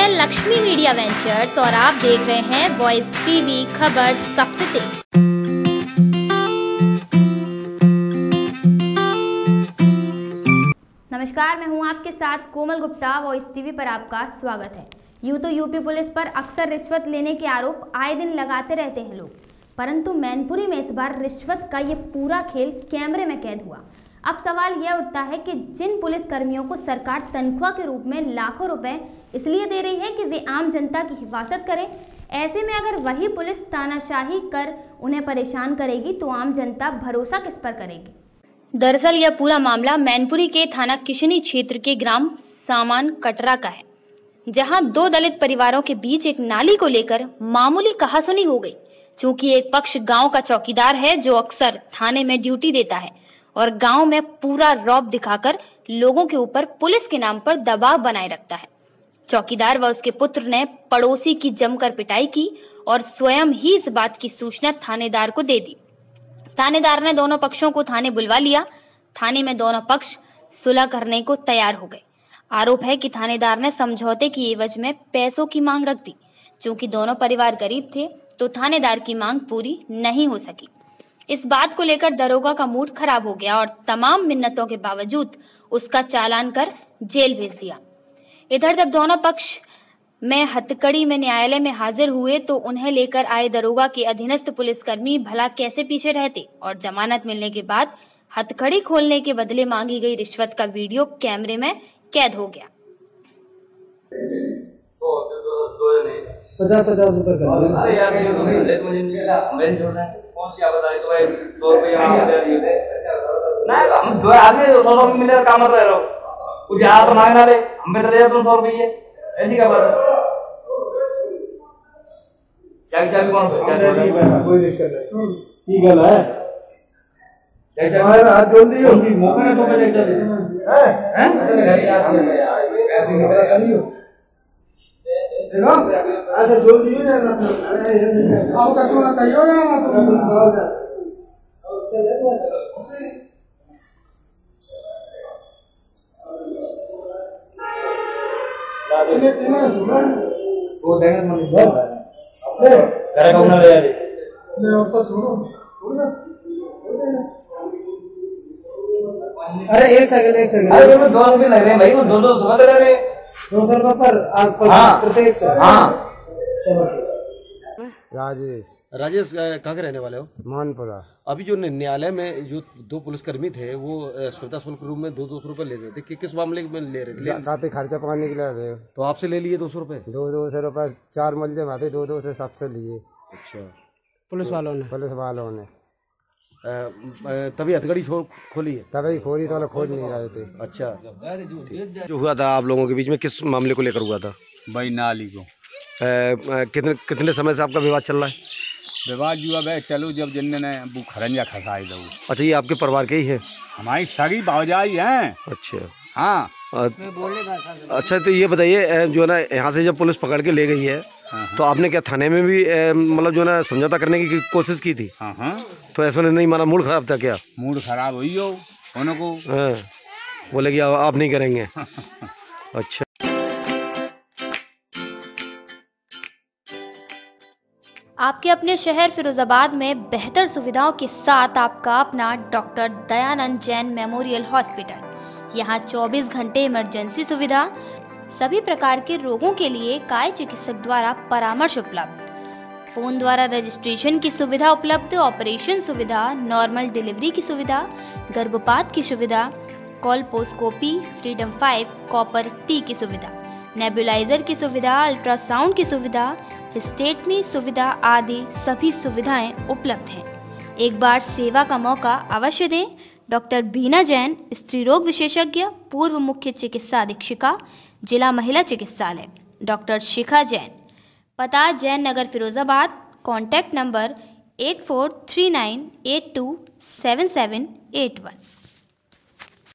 हैं Lakshmi media ventures और आप देख रहे हैं वॉइस टीवी, खबर सबसे तेज। नमस्कार, मैं हूं आपके साथ कोमल गुप्ता। वॉइस टीवी पर आपका स्वागत है। यूं तो यूपी पुलिस पर अक्सर रिश्वत लेने के आरोप आए दिन लगाते रहते हैं लोग, परंतु मैनपुरी में इस बार रिश्वत का ये पूरा खेल कैमरे में कैद हुआ। अब सवाल यह उठता है कि जिन पुलिस कर्मियों को सरकार तनख्वाह के रूप में लाखों रुपए इसलिए दे रही है कि वे आम जनता की हिफाजत करें, ऐसे में अगर वही पुलिस तानाशाही कर उन्हें परेशान करेगी तो आम जनता भरोसा किस पर करेगी। दरअसल यह पूरा मामला मैनपुरी के थाना किशनी क्षेत्र के ग्राम सामान कटरा का है, जहां दो दलित परिवारों के बीच एक नाली को लेकर मामूली कहासुनी हो गई। चूंकि एक पक्ष गांव का चौकीदार है जो अक्सर थाने में ड्यूटी देता है और गांव में पूरा रौब दिखाकर लोगों के ऊपर पुलिस के नाम पर दबाव बनाए रखता है। चौकीदार व उसके पुत्र ने पड़ोसी की जमकर पिटाई की और स्वयं ही इस बात की सूचना थानेदार को दे दी। थानेदार ने दोनों पक्षों को थाने बुलवा लिया। थाने में दोनों पक्ष सुलह करने को तैयार हो गए। आरोप है कि थानेदार ने समझौते की एवज में पैसों की मांग रख दी। चूंकि दोनों परिवार गरीब थे तो थानेदार की मांग पूरी नहीं हो सकी। इस बात को लेकर दरोगा का मूड खराब हो गया और तमाम मिन्नतों के बावजूद उसका चालान कर जेल भेज दिया। इधर जब दोनों पक्ष में हथकड़ी में न्यायालय में हाजिर हुए तो उन्हें लेकर आए दरोगा के अधीनस्थ पुलिसकर्मी भला कैसे पीछे रहते और जमानत मिलने के बाद हथकड़ी खोलने के बदले मांगी गई रिश्वत का वीडियो कैमरे में कैद हो गया। 50-50 रुपए अरे यार ये तो नहीं लेट मुझे मैंने जोड़ना है। कौन सी आप बताइए तो भाई 100 रुपए हम दे दिए थे ना। हम दो आदमी 100 रुपए मिले काम कर रहे हो, कुछ यहाँ तो मांगना रे हम बैठ रहे तुम 100 रुपये ऐसी क्या बात है। क्या कौन कोई दिक्कत नहीं, ठीक है हाथ जोड़ दियो मौका है तो मैं अच्छा जोड़ दियो ना आओ कसो ना कहियो ना वो देंगे मम्मी बस करे कौन ले यार ले तो छोड़ो अरे एक सेकंड अरे 2 रुपए लग रहे हैं भाई, वो 200 समझ रहे हैं 200 रुपए पर आप प्रत्येक से। हाँ चलो राजेश कहाँ के रहने वाले हो? मानपुरा। अभी जो न्यायालय में जो 2 पुलिसकर्मी थे वो सुविधा शुल्क रूप में 200 रुपए ले रहे थे कि किस मामले में ले रहे थे? खाते खर्चा पाने के लिए थे तो आपसे ले लिए 200 रुपए? 200 रुपए 4 मल्ले आते 200 से सबसे लिए। अच्छा, पुलिस वालों ने तभी हथकड़ी खोली है? तभी खोली तो खोज नहीं रहे थे। अच्छा, जो हुआ था आप लोगों के बीच में किस मामले को लेकर हुआ था? भाई नाली को कितने समय से आपका विवाद चल रहा है? विवाद जुआ भाई चलो जब जिनने ने वो खरंजा खसाई दो। अच्छा, ये आपके परिवार के ही है? हमारी सगी भावजाई हैं। अच्छा हाँ। अच्छा, तो ये बताइए जो है ना यहाँ से जब पुलिस पकड़ के ले गई है तो आपने क्या थाने में भी मतलब जो है ना समझौता करने की कोशिश की थी? हाँ। तो ऐसा नहीं माना, मूड खराब था क्या? मूड खराब हुई हो उनको। बोले कि आप नहीं करेंगे। अच्छा, आपके अपने शहर फिरोजाबाद में बेहतर सुविधाओं के साथ आपका अपना doctor Dayanand Jain Memorial Hospital. यहाँ 24 घंटे इमरजेंसी सुविधा, सभी प्रकार के रोगों के लिए काय चिकित्सक द्वारा परामर्श उपलब्ध, फोन द्वारा रजिस्ट्रेशन की सुविधा उपलब्ध, ऑपरेशन सुविधा, नॉर्मल डिलीवरी की सुविधा, गर्भपात की सुविधा, कोलपोस्कोपी, फ्रीडम 5 कॉपर टी की सुविधा, नेबुलाइजर की सुविधा, अल्ट्रासाउंड की सुविधा, हिस्टेटमी सुविधा आदि सभी सुविधाएं उपलब्ध हैं। एक बार सेवा का मौका अवश्य दें। डॉक्टर बीना जैन, स्त्री रोग विशेषज्ञ, पूर्व मुख्य चिकित्सा अधीक्षिका, जिला महिला चिकित्सालय। डॉक्टर शिखा जैन, पता जैन नगर फिरोजाबाद। Contact number 8439827781।